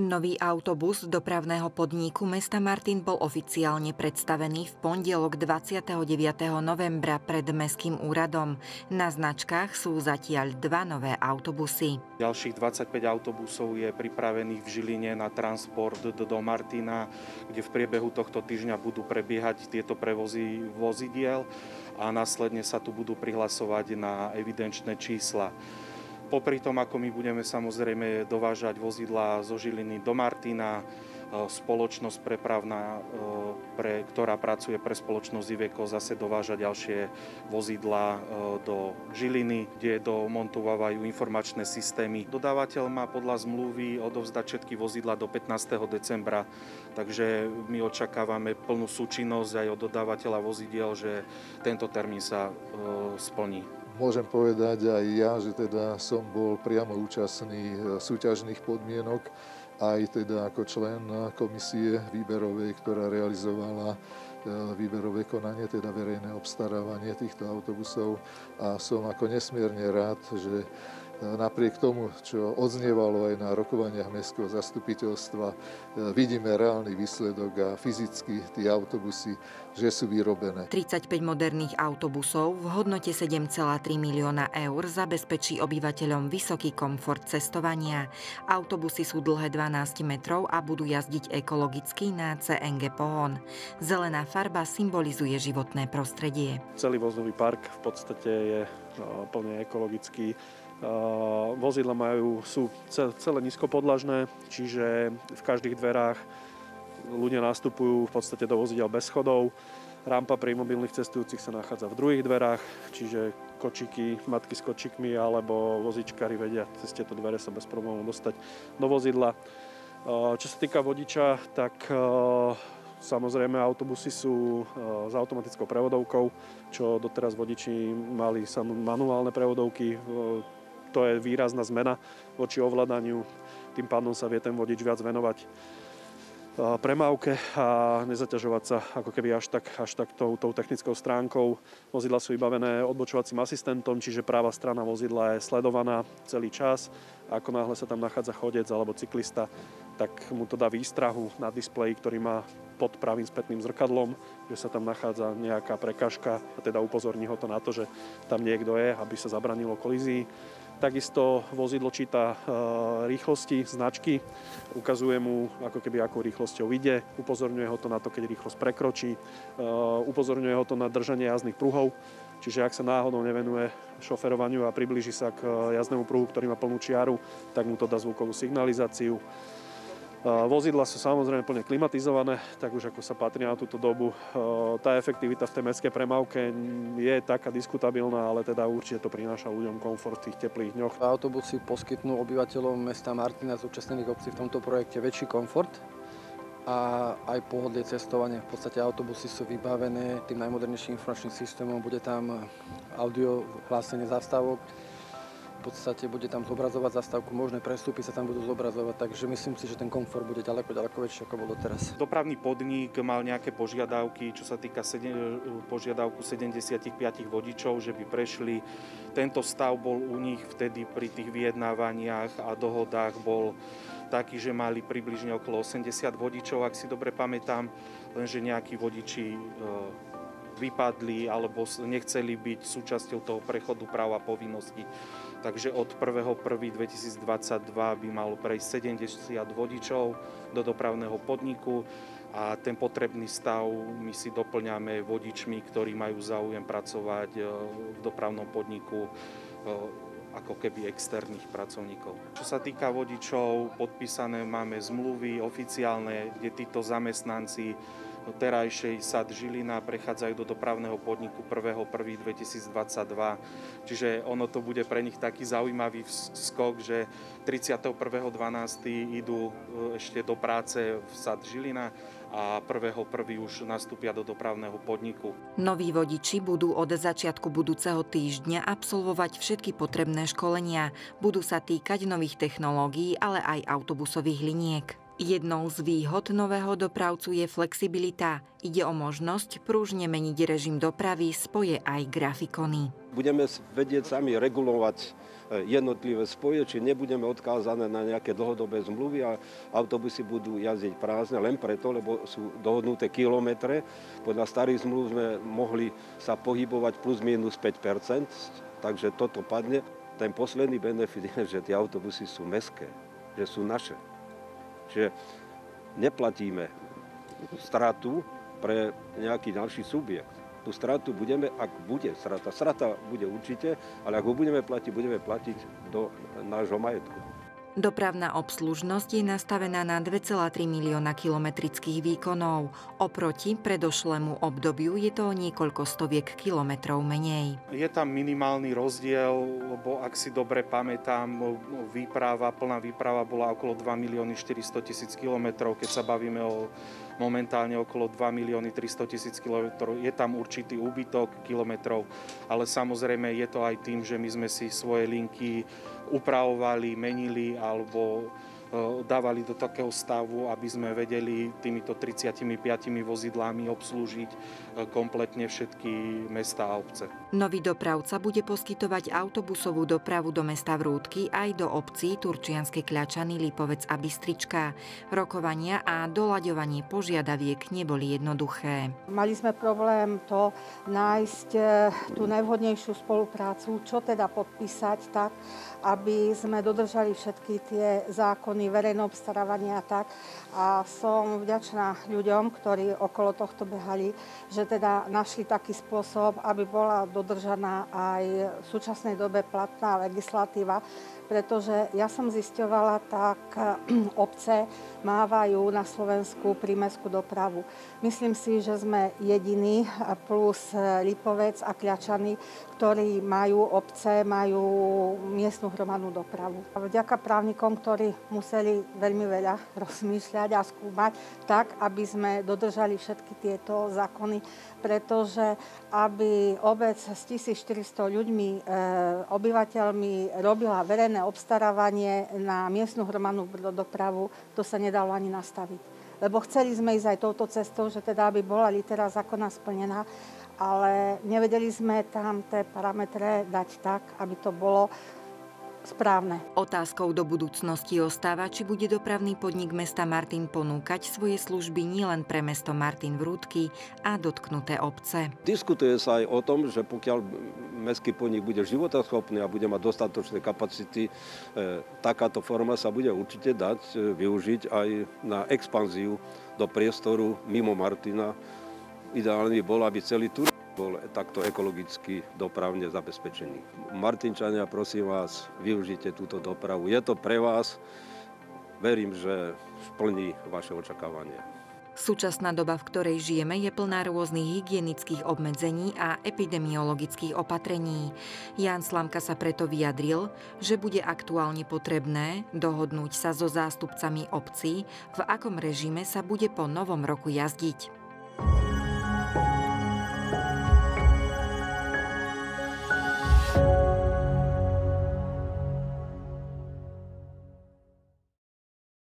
Nový autobus dopravného podniku mesta Martin bol oficiálne predstavený v pondelok 29. novembra pred Mestským úradom. Na značkách sú zatiaľ 2 nové autobusy. Ďalších 25 autobusov je pripravených v Žiline na transport do Martina, kde v priebehu tohto týždňa budú prebiehať tieto prevozy vozidiel a následne sa tu budú prihlasovať na evidenčné čísla. Popri tom, ako my budeme samozrejme dovážať vozidlá zo Žiliny do Martina, spoločnosť prepravná, ktorá pracuje pre spoločnosť Iveco, zase dováža ďalšie vozidlá do Žiliny, kde domontovávajú informačné systémy. Dodávateľ má podľa zmluvy odovzdať všetky vozidlá do 15. decembra, takže my očakávame plnú súčinnosť aj od dodávateľa vozidiel, že tento termín sa splní. Môžem povedať aj ja, že teda som bol priamo účastný súťažných podmienok, aj teda ako člen komisie výberovej, ktorá realizovala výberové konanie, teda verejné obstarávanie týchto autobusov. A som ako nesmierne rád, že napriek tomu, čo odznievalo aj na rokovaniach mestského zastupiteľstva, vidíme reálny výsledok a fyzicky tie autobusy, že sú vyrobené. 35 moderných autobusov v hodnote 7,3 milióna eur zabezpečí obyvateľom vysoký komfort cestovania. Autobusy sú dlhé 12 metrov a budú jazdiť ekologicky na CNG pohon. Zelená farba symbolizuje životné prostredie. Celý vozový park v podstate je plne ekologický. Vozidla sú celé nízkopodlažné, čiže v každých dverách ľudia nastupujú v podstate do vozidel bez schodov. Rampa pre mobilných cestujúcich sa nachádza v druhých dverách, čiže kočiky, matky s kočikmi alebo vozičkári vedia cez tieto dvere sa bez problémov dostať do vozidla. Čo sa týka vodiča, tak samozrejme autobusy sú s automatickou prevodovkou, čo doteraz vodiči mali manuálne prevodovky. To je výrazná zmena voči ovládaniu. Tým pádom sa vie ten vodič viac venovať premávke a nezaťažovať sa ako keby až tak tou technickou stránkou. Vozidla sú vybavené odbočovacím asistentom, čiže práva strana vozidla je sledovaná celý čas. Ako náhle sa tam nachádza chodec alebo cyklista, tak mu to dá výstrahu na displeji, ktorý má pod pravým spätným zrkadlom, že sa tam nachádza nejaká prekážka a teda upozorní ho to na to, že tam niekto je, aby sa zabranilo kolízii. Takisto vozidlo číta rýchlosti, značky, ukazuje mu ako keby akou rýchlosťou ide, upozorňuje ho to na to, keď rýchlosť prekročí, upozorňuje ho to na držanie jazdných pruhov, čiže ak sa náhodou nevenuje šoferovaniu a priblíži sa k jazdnému pruhu, ktorý má plnú čiaru, tak mu to dá zvukovú signalizáciu. Vozidla sú samozrejme plne klimatizované, tak už ako sa patrí na túto dobu. Tá efektivita v tej mestskej premávke je taká diskutabilná, ale teda určite to prináša ľuďom komfort v tých teplých dňoch. Autobusy poskytnú obyvateľom mesta Martina zúčastnených obcí v tomto projekte väčší komfort a aj pohodlie cestovania. V podstate autobusy sú vybavené tým najmodernejším informačným systémom, bude tam audio hlásenie zastávok. V podstate bude tam zobrazovať zastávku, možné prestupy sa tam budú zobrazovať, takže myslím si, že ten komfort bude ďaleko väčší, ako bol doteraz. Dopravný podnik mal nejaké požiadavky, čo sa týka požiadavku 75 vodičov, že by prešli. Tento stav bol u nich vtedy pri tých vyjednávaniach a dohodách bol taký, že mali približne okolo 80 vodičov, ak si dobre pamätám, lenže nejakí vodiči vypadli alebo nechceli byť súčasťou toho prechodu práv a povinností. Takže od 1.1.2022 by malo prejsť 70 vodičov do dopravného podniku a ten potrebný stav my si doplňame vodičmi, ktorí majú záujem pracovať v dopravnom podniku ako keby externých pracovníkov. Čo sa týka vodičov, podpísané máme zmluvy oficiálne, kde títo zamestnanci terajšej SAD Žilina prechádzajú do dopravného podniku 1.1.2022. Čiže ono to bude pre nich taký zaujímavý skok, že 31.12. idú ešte do práce v SAD Žilina a 1.1. už nastúpia do dopravného podniku. Noví vodiči budú od začiatku budúceho týždňa absolvovať všetky potrebné školenia. Budú sa týkať nových technológií, ale aj autobusových liniek. Jednou z výhod nového dopravcu je flexibilita. Ide o možnosť pružne meniť režim dopravy, spoje aj grafikony. Budeme vedieť sami regulovať jednotlivé spoje, či nebudeme odkázané na nejaké dlhodobé zmluvy a autobusy budú jazdiť prázdne len preto, lebo sú dohodnuté kilometre. Podľa starých zmluv sme mohli sa pohybovať plus minus 5%, takže toto padne. Ten posledný benefit je, že tie autobusy sú mestské, že sú naše. Čiže neplatíme stratu pre nejaký ďalší subjekt. Tú stratu budeme, ak bude strata. Strata bude určite, ale ak ho budeme platiť do nášho majetku. Dopravná obslužnosť je nastavená na 2,3 milióna kilometrických výkonov. Oproti predošlému obdobiu je to o niekoľko stoviek kilometrov menej. Je tam minimálny rozdiel, lebo ak si dobre pamätám, plná výprava bola okolo 2 milióny 400 tisíc kilometrov, keď sa bavíme o momentálne okolo 2 milióny 300 tisíc kilometrov. Je tam určitý úbytok kilometrov, ale samozrejme je to aj tým, že my sme si svoje linky upravovali, menili alebo dávali do takého stavu, aby sme vedeli týmito 35 vozidlami obslúžiť kompletne všetky mestá a obce. Nový dopravca bude poskytovať autobusovú dopravu do mesta Vrútky aj do obcí Turčianske Kľačany, Lipovec a Bystrička. Rokovania a doľaďovanie požiadaviek neboli jednoduché. Mali sme problém nájsť tú najvhodnejšiu spoluprácu, čo teda podpísať tak, aby sme dodržali všetky tie zákony, verejné obstarávania a tak. A som vďačná ľuďom, ktorí okolo tohto behali, že teda našli taký spôsob, aby bola dodržaná aj v súčasnej dobe platná legislatíva, pretože ja som zisťovala, tak obce mávajú na Slovensku prímestskú dopravu. Myslím si, že sme jediní plus Lipovec a Kľačany, ktorí majú miestnu hromadnú dopravu. Vďaka právnikom, ktorí museli veľmi veľa rozmýšľať a skúmať tak, aby sme dodržali všetky tieto zákony, pretože aby obec s 1400 ľuďmi, obyvateľmi robila verejné obstarávanie na miestnu hromadnú dopravu, to sa nedalo ani nastaviť. Lebo chceli sme ísť aj touto cestou, že teda aby bola litera zákona splnená, ale nevedeli sme tam tie parametre dať tak, aby to bolo správne. Otázkou do budúcnosti ostáva, či bude dopravný podnik mesta Martin ponúkať svoje služby nielen pre mesto Martin Vrútky a dotknuté obce. Diskutuje sa aj o tom, že pokiaľ mestský podnik bude životaschopný a bude mať dostatočné kapacity, takáto forma sa bude určite dať využiť aj na expanziu do priestoru mimo Martina. Ideálne by bolo, aby celý tur bol takto ekologicky dopravne zabezpečený. Martinčania, prosím vás, využite túto dopravu. Je to pre vás. Verím, že splní vaše očakávania. Súčasná doba, v ktorej žijeme, je plná rôznych hygienických obmedzení a epidemiologických opatrení. Ján Slamka sa preto vyjadril, že bude aktuálne potrebné dohodnúť sa so zástupcami obcí, v akom režime sa bude po novom roku jazdiť.